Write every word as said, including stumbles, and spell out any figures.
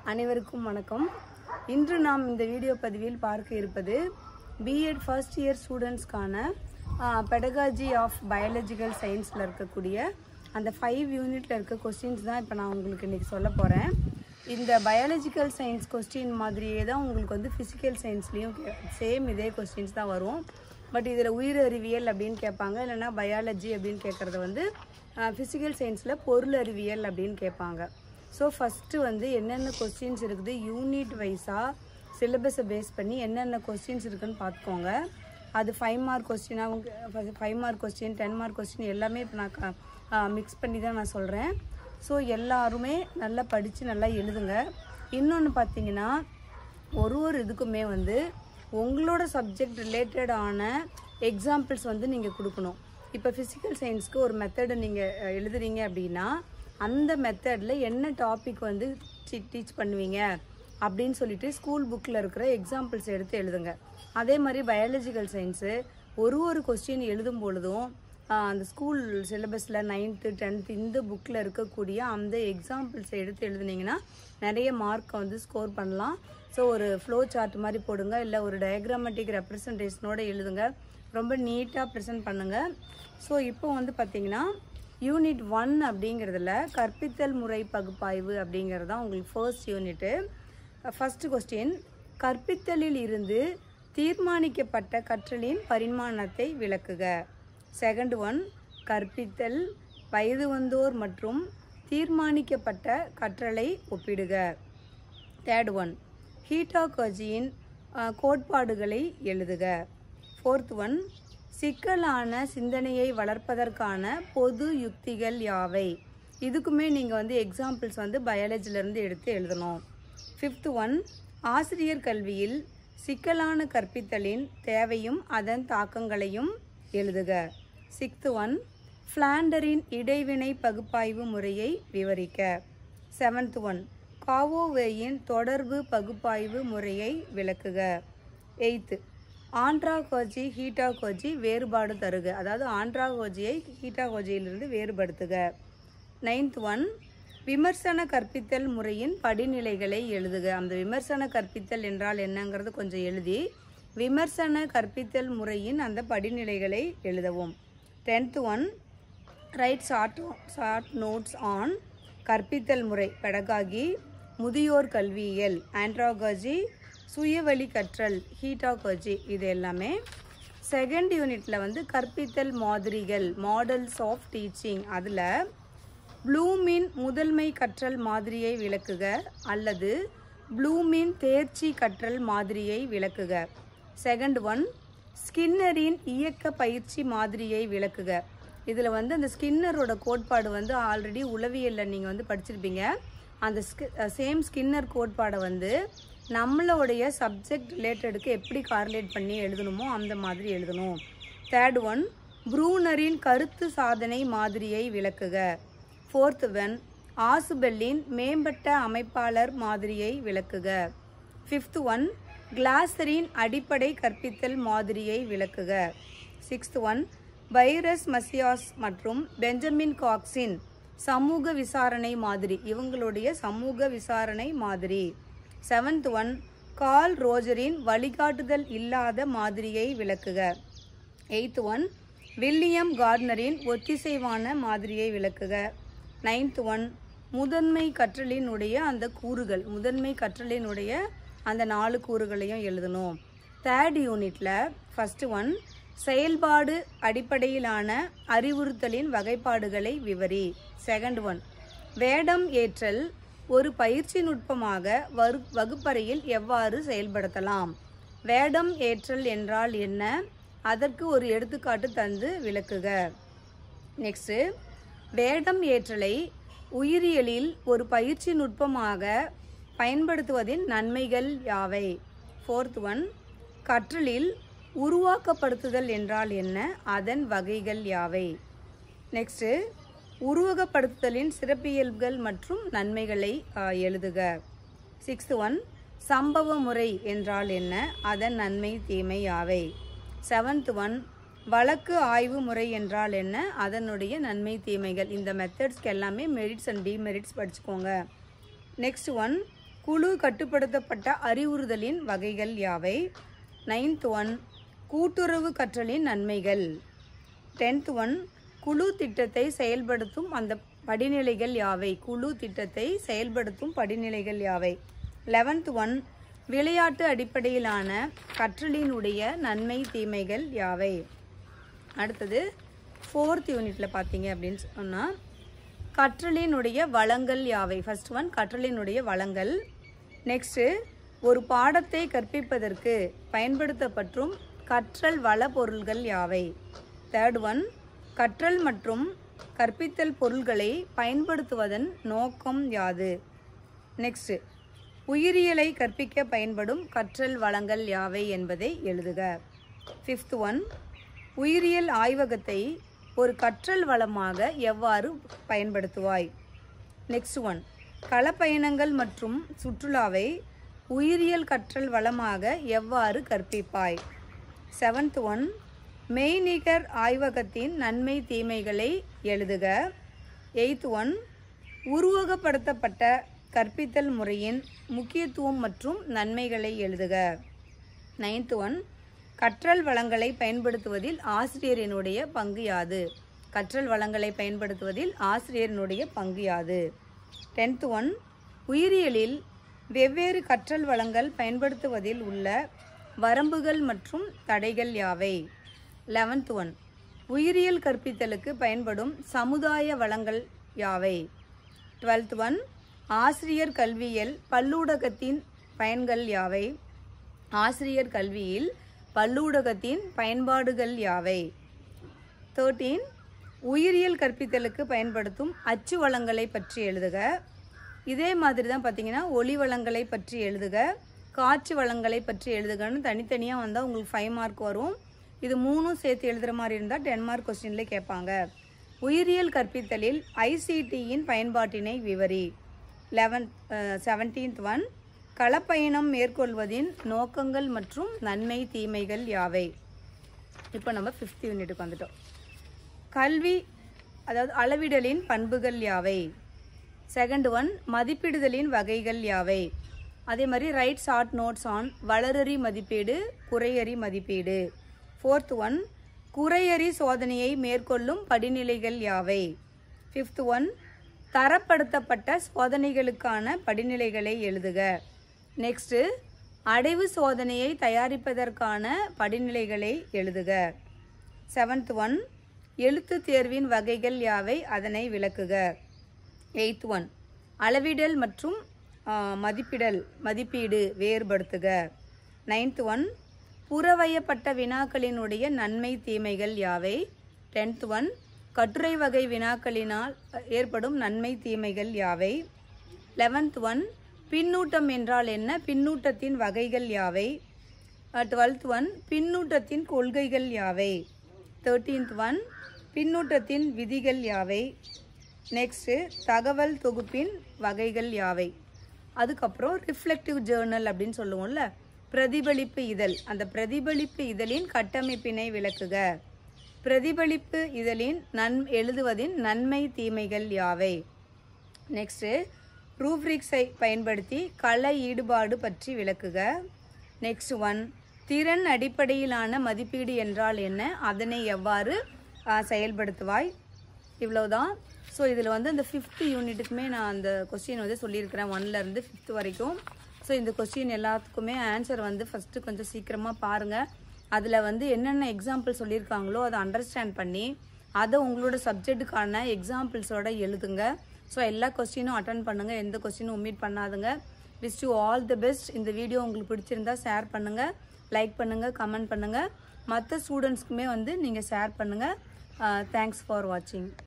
அனைவருக்கும் வணக்கம். இன்று நாம் இந்த வீடியோ பதிவில் பார்க்க இருப்பது B.Ed ஃபர்ஸ்ட் இயர் ஸ்டூடெண்ட்ஸ்க்கான pedagogy ஆஃப் பயாலஜிக்கல் சயின்ஸில் இருக்கக்கூடிய அந்த ஃபைவ் யூனிட்டில் இருக்க கொஸ்டின்ஸ் தான் இப்போ நான் உங்களுக்கு இன்றைக்கி சொல்ல போகிறேன். இந்த பயாலஜிக்கல் சயின்ஸ் கொஸ்டின் மாதிரியே தான் உங்களுக்கு வந்து ஃபிசிக்கல் சயின்ஸ்லேயும் சேம் இதே கொஸ்டின்ஸ் தான் வரும். பட் இதில் உயிர் அறிவியல் அப்படின்னு கேட்பாங்க, இல்லைனா பயாலஜி அப்படின்னு கேட்குறது வந்து ஃபிசிக்கல் சயின்ஸில் பொருள் அறிவியல் அப்படின்னு கேட்பாங்க. ஸோ ஃபஸ்ட்டு வந்து என்னென்ன கொஸ்டின்ஸ் இருக்குது யூனிட் வைஸாக சிலபஸை பேஸ் பண்ணி என்னென்ன கொஸ்டின்ஸ் இருக்குதுன்னு பார்த்துக்கோங்க. அது ஃபைவ் மார்க் கொஸ்டினாக five mark question ten mark question எல்லாமே இப்போ நான் மிக்ஸ் பண்ணி தான் நான் சொல்கிறேன். ஸோ எல்லாருமே நல்லா படித்து நல்லா எழுதுங்க. இன்னொன்று பார்த்தீங்கன்னா ஒரு ஒரு இதுக்குமே வந்து உங்களோட சப்ஜெக்ட் ரிலேட்டடான எக்ஸாம்பிள்ஸ் வந்து நீங்கள் கொடுக்கணும். இப்போ ஃபிசிக்கல் சயின்ஸ்க்கு ஒரு மெத்தடு நீங்கள் எழுதுறீங்க அப்படின்னா அந்த மெத்தடில் என்ன டாபிக் வந்து டீச் பண்ணுவீங்க அப்படின்னு சொல்லிட்டு ஸ்கூல் புக்கில் இருக்கிற எக்ஸாம்பிள்ஸ் எடுத்து எழுதுங்க. அதே மாதிரி பயாலஜிக்கல் சயின்ஸு ஒரு ஒரு கொஸ்டின் எழுதும் பொழுதும் அந்த ஸ்கூல் சிலபஸில் நைன்த்து டென்த்து இந்த புக்கில் இருக்கக்கூடிய அந்த எக்ஸாம்பிள்ஸை எடுத்து எழுதுனீங்கன்னா நிறைய மார்க்கை வந்து ஸ்கோர் பண்ணலாம். ஸோ ஒரு ஃப்ளோ சார்ட் மாதிரி போடுங்க, இல்லை ஒரு டயக்ராமேட்டிக் ரெப்ரசன்டேஷனோடு எழுதுங்க, ரொம்ப நீட்டாக ப்ரெசென்ட் பண்ணுங்கள். ஸோ இப்போ வந்து பார்த்திங்கன்னா யூனிட் ஒன் அப்படிங்கிறதுல கற்பித்தல் முறை பகுப்பாய்வு அப்படிங்கிறது தான் உங்களுக்கு ஃபர்ஸ்ட் யூனிட்டு. ஃபஸ்ட்டு கொஸ்டின், கற்பித்தலில் இருந்து தீர்மானிக்கப்பட்ட கற்றலின் பரிமாணத்தை விளக்குக. செகண்ட் ஒன், கற்பித்தல், வயது வந்தோர் மற்றும் தீர்மானிக்கப்பட்ட கற்றலை ஒப்பிடுக. தேர்ட் ஒன், ஹீட்டாகர்ஜியின் கோட்பாடுகளை எழுதுக. ஃபோர்த் ஒன், சிக்கலான சிந்தனையை வளர்ப்பதற்கான பொது யுக்திகள் யாவை? இதுக்குமே நீங்கள் வந்து எக்ஸாம்பிள்ஸ் வந்து பயாலஜிலேருந்து எடுத்து எழுதணும். ஃபிஃப்த் ஒன், ஆசிரியர் கல்வியில் சிக்கலான கற்பித்தலின் தேவையும் அதன் தாக்கங்களையும் எழுதுக. சிக்ஸ்த் ஒன், ஃப்ளாண்டரின் இடைவினை பகுப்பாய்வு முறையை விவரிக்க. செவன்த் ஒன், காவோவேயின் தொடர்பு பகுப்பாய்வு முறையை விளக்குக. எய்த்து, ஆண்ட்ராகோஜி ஹீட்டாகோஜி வேறுபாடு தருக, அதாவது ஆண்ட்ராகோஜியை ஹீட்டாகோஜியிலிருந்து வேறுபடுத்துக. நைன்த் ஒன், விமர்சன கற்பித்தல் முறையின் படிநிலைகளை எழுதுக. அந்த விமர்சன கற்பித்தல் என்றால் என்னங்கிறது கொஞ்சம் எழுதி விமர்சன கற்பித்தல் முறையின் அந்த படிநிலைகளை எழுதவும். Tenth one, right short short notes on கற்பித்தல் முறை பெடகாகி, முதியோர் கல்வியியல் ஆண்ட்ராகோஜி, சுயவழி கற்றல் ஹீட்டாகோஜி, இது எல்லாமே. செகண்ட் யூனிட்டில் வந்து கற்பித்தல் மாதிரிகள் மாடல்ஸ் ஆஃப் டீச்சிங், அதில் ப்ளூமின் முதன்மை கற்றல் மாதிரியை விளக்குக அல்லது ப்ளூமின் தேர்ச்சி கற்றல் மாதிரியை விளக்குக. செகண்ட் ஒன், ஸ்கின்னரின் இயக்க பயிற்சி மாதிரியை விளக்குக. இதில் வந்து அந்த ஸ்கின்னரோட கோட்பாடு வந்து ஆல்ரெடி உளவியலில் நீங்கள் வந்து படிச்சிருப்பீங்க. அந்த ஸ்கி சேம் ஸ்கின்னர் கோட்பாடை வந்து நம்மளுடைய சப்ஜெக்ட் ரிலேட்டடுக்கு எப்படி கார்லேட் பண்ணி எழுதணுமோ அந்த மாதிரி எழுதணும். தேர்ட் ஒன், ப்ரூனரின் கருத்து சாதனை மாதிரியை விளக்குக. ஃபோர்த் ஒன், ஆசுபெல்லின் மேம்பட்ட அமைப்பாளர் மாதிரியை விளக்குக. ஃபிஃப்த் ஒன், கிளாசரின் அடிப்படை கற்பித்தல் மாதிரியை விளக்குக. சிக்ஸ்த் ஒன், பைரஸ் மசியாஸ் மற்றும் பெஞ்சமின் காக்ஸின் சமூக விசாரணை மாதிரி, இவங்களுடைய சமூக விசாரணை மாதிரி. செவன்த் ஒன், கார்ல் ரோஜரின் வழிகாட்டுதல் இல்லாத மாதிரியை விளக்குக. எய்த் ஒன், வில்லியம் கார்ட்னரின் ஒத்திசைவான மாதிரியை விளக்குக. நைன்த் ஒன், முதன்மை கற்றலினுடைய அந்த கூறுகள், முதன்மை கற்றலினுடைய அந்த நாலு கூறுகளையும் எழுதணும். தேர்ட் யூனிட்டில் ஃபஸ்ட்டு ஒன், செயல்பாடு அடிப்படையிலான அறிவுறுத்தலின் வகைப்பாடுகளை விவரி. செகண்ட் ஒன், வேடம் ஏற்றல் ஒரு பயிற்சி நுட்பமாக வரு வகுப்பறையில் எவ்வாறு செயல்படுத்தலாம்? வேடம் ஏற்றல் என்றால் என்ன? அதற்கு ஒரு எடுத்துக்காட்டு தந்து விளக்குக. நெக்ஸ்ட்டு, வேடம் ஏற்றலை உயிரியலில் ஒரு பயிற்சி நுட்பமாக பயன்படுத்துவதின் நன்மைகள் யாவை? ஃபோர்த் ஒன், கற்றலில் உருவாக்கப்படுத்துதல் என்றால் என்ன? அதன் வகைகள் யாவை? நெக்ஸ்ட்டு, உருவகப்படுத்துதலின் சிறப்பியல்புகள் மற்றும் நன்மைகளை எழுதுக. சிக்ஸ்த் ஒன், சம்பவ முறை என்றால் என்ன? அதன் நன்மை தீமை யாவை? செவன்த் ஒன், வழக்கு ஆய்வு முறை என்றால் என்ன? அதனுடைய நன்மை தீமைகள். இந்த மெத்தட்ஸ்க்கு எல்லாமே மெரிட்ஸ் அண்ட் டிமெரிட்ஸ் படிச்சுக்கோங்க. நெக்ஸ்ட் ஒன், குழு கட்டுப்படுத்தப்பட்ட அறிவுறுத்தலின் வகைகள் யாவை? நைன்த் ஒன் கூட்டுறவு கற்றலின் நன்மைகள். டென்த் ஒன் குழு திட்டத்தை செயல்படுத்தும் அந்த படிநிலைகள் யாவை? குழு திட்டத்தை செயல்படுத்தும் படிநிலைகள் யாவை? லெவன்த் ஒன் விளையாட்டு அடிப்படையிலான கற்றலினுடைய நன்மை தீமைகள் யாவை? அடுத்தது ஃபோர்த் யூனிட்டில் பார்த்தீங்க அப்படின்னு சொன்னால் கற்றலினுடைய வளங்கள் யாவை? ஃபர்ஸ்ட் ஒன் கற்றலினுடைய வளங்கள். நெக்ஸ்ட்டு ஒரு பாடத்தை கற்பிப்பதற்கு பயன்படுத்தப்படும் கற்றல் வள பொருள்கள் யாவை? தேர்ட் ஒன் கற்றல் மற்றும் கற்பித்தல் பொருள்களை பயன்படுத்துவதன் நோக்கம் யாது? நெக்ஸ்ட் உயிரியலை கற்பிக்க பயன்படும் கற்றல் வளங்கள் யாவை என்பதை எழுதுக. ஃபிஃப்த் ஒன் உயிரியல் ஆய்வகத்தை ஒரு கற்றல் வளமாக எவ்வாறு பயன்படுத்துவாய்? நெக்ஸ்ட் ஒன் களப்பயணங்கள் மற்றும் சுற்றுலாவை உயிரியல் கற்றல் வளமாக எவ்வாறு கற்பிப்பாய்? செவன்த் ஒன் மெய்நிகர் ஆய்வகத்தின் நன்மை தீமைகளை எழுதுக. எய்த் ஒன் உருவகப்படுத்தப்பட்ட கற்பித்தல் முறையின் முக்கியத்துவம் மற்றும் நன்மைகளை எழுதுக. நைன்த் ஒன் கற்றல் வளங்களை பயன்படுத்துவதில் ஆசிரியரினுடைய பங்கு யாது? கற்றல் வளங்களை பயன்படுத்துவதில் ஆசிரியரினுடைய பங்கு யாது? டென்த் ஒன் உயிரியலில் வெவ்வேறு கற்றல் வளங்கள் பயன்படுத்துவதில் உள்ள வரம்புகள் மற்றும் தடைகள் யாவை? லெவன்த் ஒன் உயிரியல் கற்பித்தலுக்கு பயன்படும் சமுதாய வளங்கள் யாவை? டுவெல்த் ஒன் ஆசிரியர் கல்வியில் பல்லூடகத்தின் பயன்கள் யாவை? ஆசிரியர் கல்வியில் பல்லூடகத்தின் பயன்பாடுகள் யாவை? தேர்ட்டீன் உயிரியல் கற்பித்தலுக்கு பயன்படுத்தும் அச்சு வளங்களை பற்றி எழுதுக. இதே மாதிரி தான் பார்த்தீங்கன்னா ஒளி வளங்களை பற்றி எழுதுக, காட்சி வளங்களை பற்றி எழுதுகன்னு தனித்தனியாக வந்தால் உங்களுக்கு ஃபைவ் மார்க் வரும். இது மூணும் சேர்த்து எழுதுகிற மாதிரி இருந்தால் டென் மார்க் கொஸ்டின்லேயே கேட்பாங்க. உயிரியல் கற்பித்தலில் ஐசிடியின் பயன்பாட்டினை விவரி. லெவன்த் செவன்டீன்த் ஒன் களப்பயணம் மேற்கொள்வதின் நோக்கங்கள் மற்றும் நன்மை தீமைகள் யாவை? இப்போ நம்ம ஃபிஃப்த் யூனிட்டுக்கு வந்துட்டோம். கல்வி அதாவது அளவிடலின் பண்புகள் யாவை? செகண்ட் ஒன் மதிப்பிடுதலின் வகைகள் யாவை? அதே மாதிரி ரைட் ஷார்ட் நோட்ஸ் ஆன் வளரறி மதிப்பீடு, குறையறி மதிப்பீடு. ஃபோர்த் ஒன் குறையறி சோதனையை மேற்கொள்ளும் படிநிலைகள் யாவை? ஃபிஃப்த் ஒன் தரப்படுத்தப்பட்ட சோதனைகளுக்கான படிநிலைகளை எழுதுக. நெக்ஸ்ட்டு அடைவு சோதனையை தயாரிப்பதற்கான படிநிலைகளை எழுதுக. செவன்த் ஒன் எழுத்து தேர்வின் வகைகள் யாவை? அதனை விளக்குக. எய்த் ஒன் அளவிடல் மற்றும் மதிப்பிடல் மதிப்பீடு வேறுபடுத்துக. நைன்த் ஒன் புறவயப்பட்ட வினாக்களினுடைய நன்மை தீமைகள் யாவை? டென்த் ஒன் கட்டுரை வகை வினாக்களினால் ஏற்படும் நன்மை தீமைகள் யாவை? லெவன்த் ஒன் பின்னூட்டம் என்றால் என்ன? பின்னூட்டத்தின் வகைகள் யாவை? டுவெல்த் ஒன் பின்னூட்டத்தின் கொள்கைகள் யாவை? தேர்ட்டீன்த் ஒன் பின்னூட்டத்தின் விதிகள் யாவை? நெக்ஸ்ட்டு தகவல் தொகுப்பின் வகைகள் யாவை? அதுக்கப்புறம் ரிஃப்ளெக்டிவ் ஜேர்னல் அப்படின்னு சொல்லுவோம்ல, பிரதிபலிப்பு இதழ். அந்த பிரதிபலிப்பு இதழின் கட்டமைப்பினை விளக்குக. பிரதிபலிப்பு இதழின் நன் எழுதுவதின் நன்மை தீமைகள் யாவை? நெக்ஸ்ட்டு ரூப்ரிக்ஸை பயன்படுத்தி கள ஈடுபாடு பற்றி விளக்குக. நெக்ஸ்ட் ஒன் திறன் அடிப்படையிலான மதிப்பீடு என்றால் என்ன? அதனை எவ்வாறு செயல்படுத்துவாய்? இவ்வளோதான். ஸோ இதில் வந்து அந்த ஃபிஃப்த் யூனிட்டுக்குமே நான் அந்த கொஸ்டின் வந்து சொல்லியிருக்கிறேன், ஒன்லேருந்து ஃபிஃப்த் வரைக்கும். ஸோ இந்த கொஸ்டின் எல்லாத்துக்குமே ஆன்சர் வந்து ஃபஸ்ட்டு கொஞ்சம் சீக்கிரமாக பாருங்கள். அதில் வந்து என்னென்ன எக்ஸாம்பிள் சொல்லியிருக்காங்களோ அதை அண்டர்ஸ்டாண்ட் பண்ணி அதை உங்களோட சப்ஜெக்ட்டுக்கான எக்ஸாம்பிள்ஸோட எழுதுங்க. ஸோ எல்லா கொஸ்டினும் அட்டன் பண்ணுங்கள், எந்த கொஸ்டினும் ஒமிட் பண்ணாதுங்க. Wish you all the best. இந்த வீடியோ உங்களுக்கு பிடிச்சிருந்தா ஷேர் பண்ணுங்கள், லைக் பண்ணுங்கள், கமெண்ட் பண்ணுங்கள். மற்ற ஸ்டூடெண்ட்ஸ்க்குமே வந்து நீங்கள் ஷேர் பண்ணுங்கள். தேங்க்ஸ் ஃபார் வாட்சிங்.